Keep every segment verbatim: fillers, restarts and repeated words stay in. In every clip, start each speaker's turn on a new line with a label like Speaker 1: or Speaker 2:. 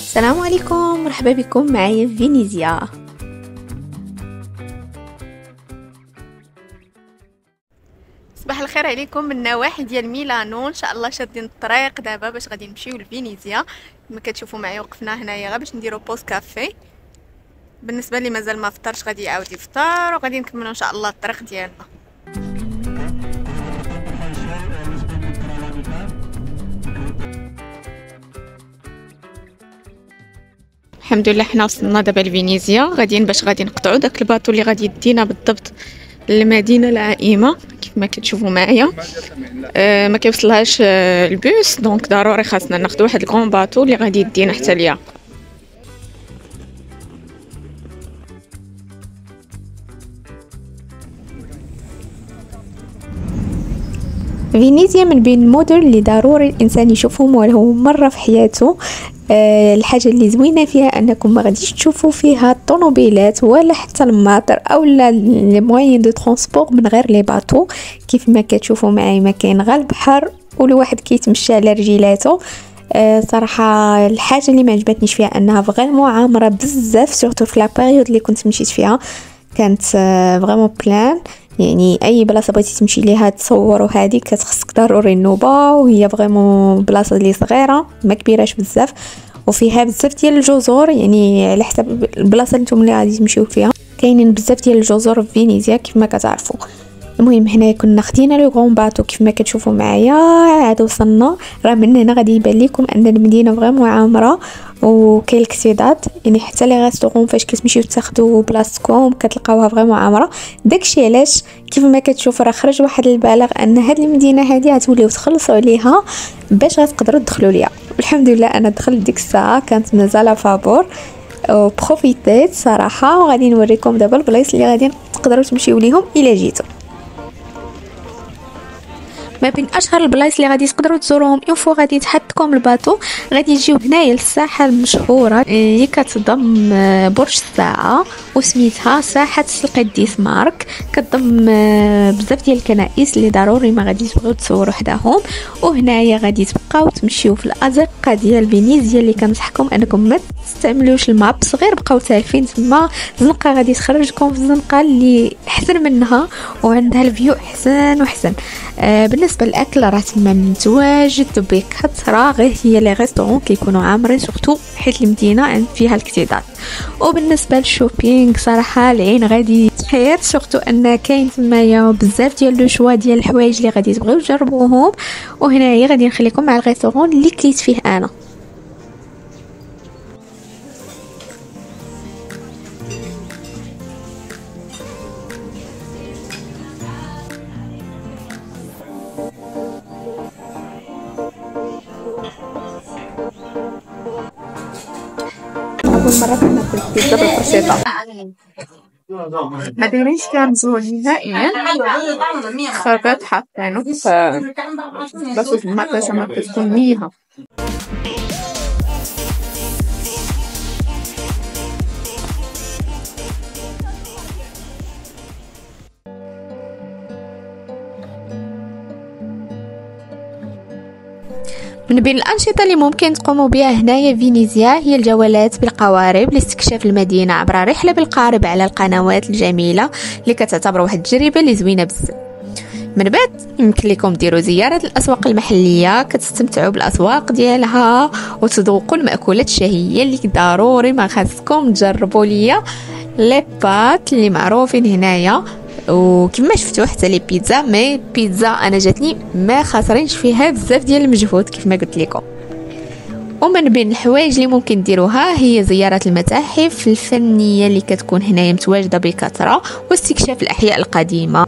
Speaker 1: السلام عليكم، مرحبا بكم معايا في فينيزيا. صباح الخير عليكم من نواحي ديال ميلانو. ان شاء الله شادين الطريق دابا باش غادي نمشيو لفينيزيا. كما كتشوفوا معايا وقفنا هنايا غير باش نديرو بوز كافي. بالنسبه لي مازال ما فطرش، غادي يعاود يفطر وغادي نكملوا ان شاء الله الطريق ديالنا. الحمد لله حنا وصلنا دابا لفينيزيا، غاديين باش غادي نقطعوا داك الباطو اللي غادي يدينا بالضبط للمدينه العائمه. كيف ما كتشوفوا معايا أه ما كيوصلهاش أه البوس، دونك ضروري خاصنا ناخذ واحد الكرون باطو اللي غادي يدينا حتى ليا. فينيزيا من بين المدن اللي ضروري الانسان يشوفهم ولو مره في حياته. أه الحاجه اللي زوينه فيها انكم ما غاديش تشوفوا فيها الطوموبيلات ولا حتى الماطر او لا لي موين دو ترونسبور من غير لي باطو. كيف ما كتشوفوا معايا ما كاين غير البحر والواحد كيتمشى على رجيلاته. أه صراحه الحاجه اللي ما عجبتنيش فيها انها فريمون عامره بزاف، سورتو في لا بيريود اللي كنت مشيت فيها كانت فريمون بلان. يعني اي بلاصه بغيتي تمشي ليها تصور وهذه كتخصك ضروري النوبه، وهي فريمون بلاصه اللي صغيره ما كبيراش بزاف وفيها بزاف ديال الجزر. يعني على حسب البلاصه اللي نتوما اللي غادي تمشيو فيها كاينين بزاف ديال الجزر في فينيزيا كيف ما كتعرفوا. المهم هنا كنا خدينا لو غون باطو كيف ما كتشوفوا معايا، عاد وصلنا. راه من هنا غادي يبان لكم ان المدينه فريمون عامره وكاين الاكتضاد. يعني حتى لي ريستورون فاش كتمشيو تاخذوا بلاصتكم كتلقاوها فريمون عامره. داكشي علاش كيف ما كتشوف راه خرج واحد البلاغ ان هاد المدينه هذه غتوليو تخلصوا عليها باش غتقدروا تدخلوا ليها. الحمد لله انا دخلت ديك الساعه كانت مازال فابور وبروفيتيت صراحه. وغادي نوريكم دابا البلايص اللي غادي تقدروا تمشيو ليهم الا جيتوا. ما بين اشهر البلايص اللي غادي تقدروا تزوروهم اون فوا غادي يتحطكم الباطو غادي تجيو هنايا للساحه المشهوره اللي كتضم برج الساعه وسميتها ساحه القديس مارك. كتضم بزاف ديال الكنائس اللي ضروري ما غادي تبغيو تصوروا حداهم. وهنايا غادي تبقاو تمشيو في الازقه ديال فينيزيا اللي كنصحكم انكم ما تستعملوش المابس، غير بقاو تالفين تما. زنقه غادي تخرجكم في الزنقه اللي احسن منها وعندها الفيو احسن وحسن. آه بالنسبه للاكل راه تما متواجد بكثره، غير هي لي ريستورون كيكونوا عامرين سورتو حيت المدينه فيها الاكتضاد. وبالنسبه للشوبينغ صراحه العين غادي تحير، سورتو ان كاين تمايا بزاف ديال لو شوا ديال الحوايج اللي غادي تبغيو تجربوهم. وهنايا غادي نخليكم مع الريستورون اللي كليت فيه انا. أول مرة كناكل بيتزا بالبروشيطة، ما دايرينش فيها مزهول نهائيا. خرجت حاطينو في باش المطاشه ما كتكون ميها. من بين الأنشطة اللي ممكن تقوموا بها هنايا فينيزيا هي الجولات بالقوارب لاستكشاف المدينة عبر رحلة بالقارب على القنوات الجميلة اللي كتعتبر واحد التجربة اللي زوينة بزاف. من بعد يمكن لكم ديروا زيارة الأسواق المحلية، كتستمتعوا بالأسواق ديالها وتذوقوا المأكولات الشهية اللي ضروري ما خاصكم تجربوا ليا لي بات اللي معروفين هنايا. وكما شفتوا حتى لي بيتزا، مي بيتزا انا جاتني ما خاسرينش فيها بزاف ديال المجهود كيف ما قلت لكم. ومن بين الحوايج اللي ممكن ديروها هي زيارة المتاحف الفنية اللي كتكون هنايا متواجدة بكثرة واستكشاف الأحياء القديمة.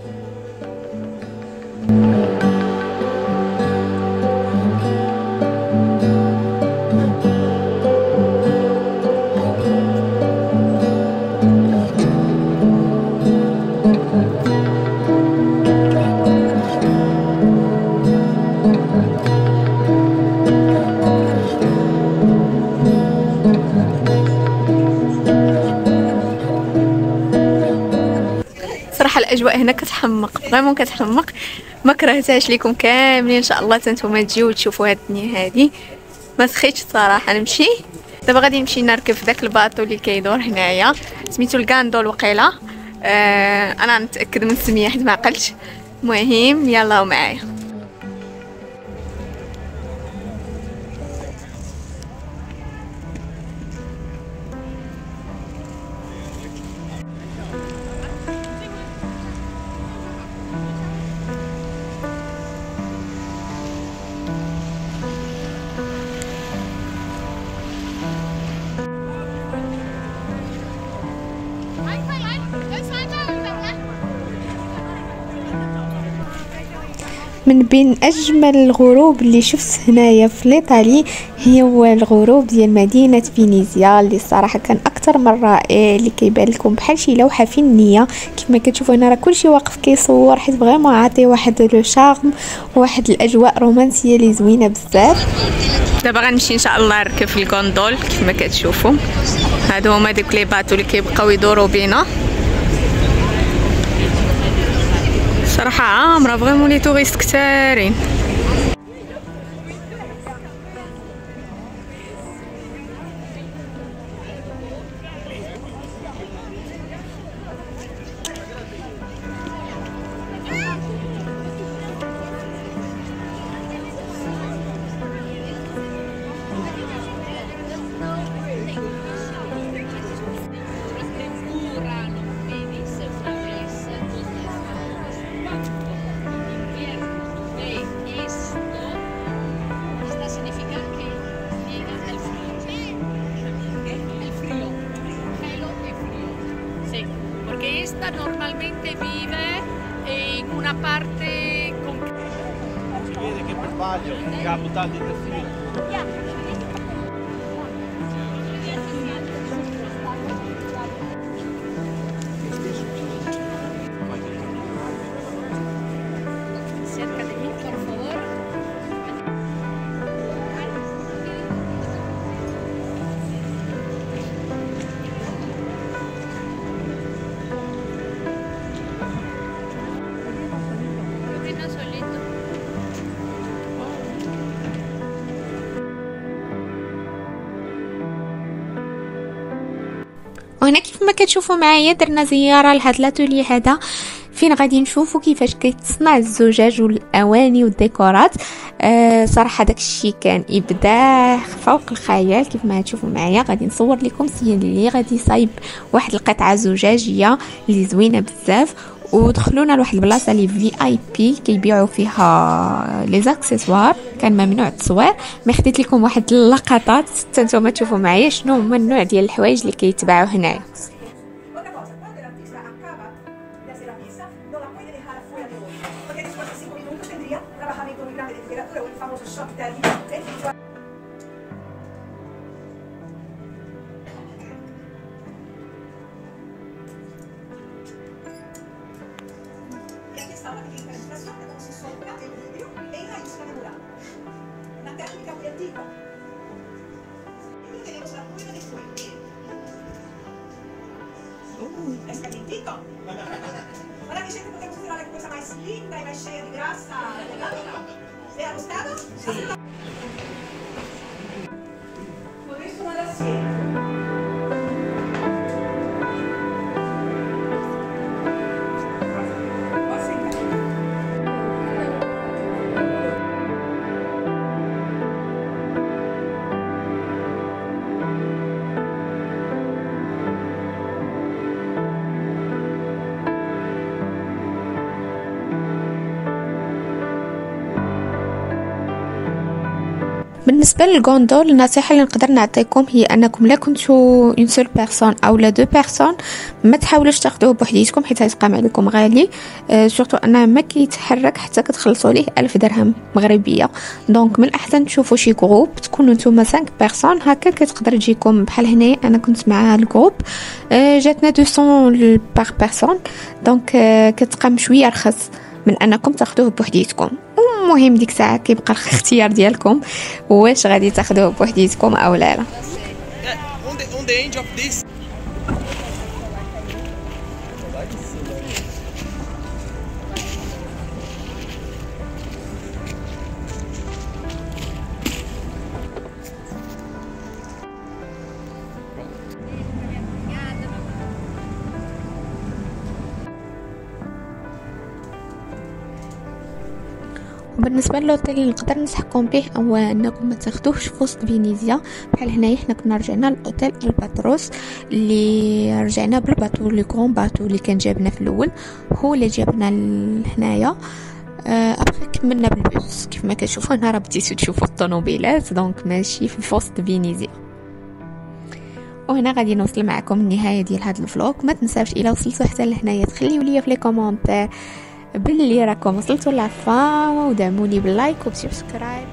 Speaker 1: صراحه الاجواء هنا كتحمق، فريمون كتحمق، ما كرهتهاش لكم كاملين. ان شاء الله نتوما تجيو وتشوفوا هاد الدنيا هادي. ما سخيتش صراحه نمشي دابا غادي نمشي نركب في داك الباطو اللي كيدور هنايا، سميتو الكاندول وقيله. آه انا نتاكد من السميه حيت ما عقلتش. المهم يلا معايا. من بين اجمل الغروب اللي شفت هنايا في ايطالي هو الغروب ديال مدينه فينيسيا، اللي الصراحه كان اكثر من رائع، اللي كيبان لكم بحال شي لوحه فنيه. كيف ما كتشوفوا هنا راه كلشي واقف كيصور، حيت فريمون عاطي واحد لو شارم وواحد الاجواء رومانسيه اللي زوينه بزاف. دابا غنمشي ان شاء الله نركب في الكوندول. كيف ما كتشوفوا هادو هما دوك لي باتو اللي كيبقاو يدوروا بينا. صراحه عامره فريمون لي توريست كثارين.
Speaker 2: Esta normalmente vive in una parte con...
Speaker 3: Si vede che per sbaglio che ha buttato il delfino.
Speaker 2: Cerca di mí, por favor.
Speaker 1: وهنا كيف ما كتشوفوا معايا درنا زياره لهاد لاتولي هذا، فين غادي نشوفوا كيفاش كيتصنع الزجاج والاواني والديكورات. آه صراحه داكشي كان ابداع فوق الخيال. كيف ما تشوفوا معايا غادي نصور لكم سي اللي غادي صايب واحد القطعه زجاجيه اللي زوينه بزاف، ودخلونا لواحد البلاصه اللي في اي بي كيبيعوا فيها لي زاكسيسوار. كان ممنوع التصوير، ما خديت لكم واحد اللقطات حتى نتوما تشوفوا معايا شنو هما النوع ديال الحوايج اللي كيتباعوا هنايا.
Speaker 4: Es calientito. Ahora que siempre podemos hacer la cosa más linda y más llena de grasa. ¿Le ha gustado? Sí. Podéis tomar asiento.
Speaker 1: بالنسبه للغوندول النصيحه اللي نقدر نعطيكم هي انكم لا كنتو اون سول بيرسون او لا دو بيرسون ما تحاولوش تاخذوه بوحديتكم، حيت غيتقام عليكم غالي. أه سورتو انه ما كيتحرك حتى كتخلصوا ليه ألف درهم مغربيه. دونك من الاحسن تشوفوا شي جروب تكونوا نتوما خمسة بيرسون، هكا كتقدر تجيكم بحال هنايا. انا كنت مع الجروب أه جاتنا مئتين بار بيرسون، دونك أه كتقام شويه رخص من انكم تاخذوه بوحديتكم. المهم ديك الساعه كيبقى الاختيار ديالكم واش غادي تاخذوه بوحديتكم او لا لا. وبالنسبه للوتيل اللي نقدر ننصحكم به هو انكم ما تاخذوهش في وسط فينيزيا. بحال هنايا حنا كنا رجعنا للاوتيل الباتروس اللي رجعنا بالباتو لي كون باتو اللي كان جابنا في الاول، هو اللي جابنا لهنايا. ابخي كملنا بالبوس. كيف ما كتشوفوا هنا راه بديتو تشوفوا الطوموبيلات، دونك ماشي في وسط فينيزيا. وهنا غادي نوصل معكم النهايه ديال هذا الفلوق. ما تنساوش الا وصلتوا حتى لهنايا تخليوا لي في لي كومونتير باللي راكم وصلتوا للعفا، ودعموني باللايك وبسبسكرايب.